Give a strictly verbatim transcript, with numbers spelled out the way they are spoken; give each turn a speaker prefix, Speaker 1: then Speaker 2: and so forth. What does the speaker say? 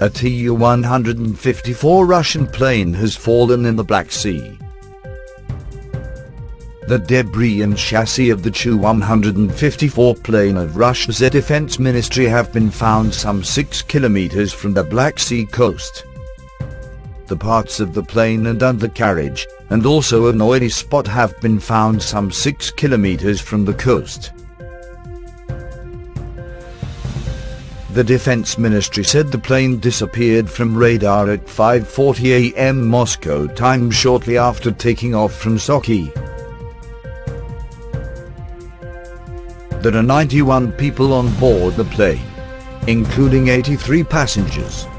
Speaker 1: A Tu one fifty-four Russian plane has fallen in the Black Sea. The debris and chassis of the Tu one fifty-four plane of Russia's defense ministry have been found some six kilometers from the Black Sea coast. The parts of the plane and undercarriage, and also an oily spot, have been found some six kilometers from the coast. The Defense Ministry said the plane disappeared from radar at five forty a m Moscow time shortly after taking off from Sochi. There are ninety-one people on board the plane, including eighty-three passengers.